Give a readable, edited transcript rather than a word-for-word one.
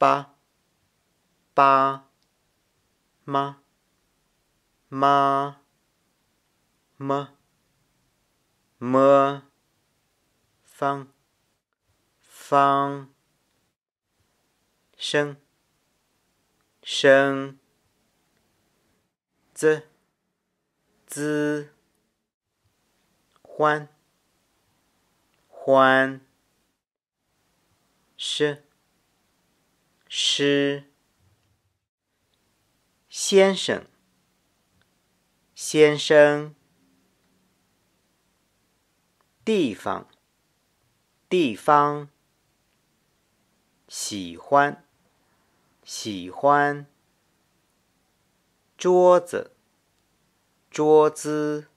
八八妈妈么么方方生生滋滋欢欢诗诗先生先生地方地方喜欢喜欢桌子桌子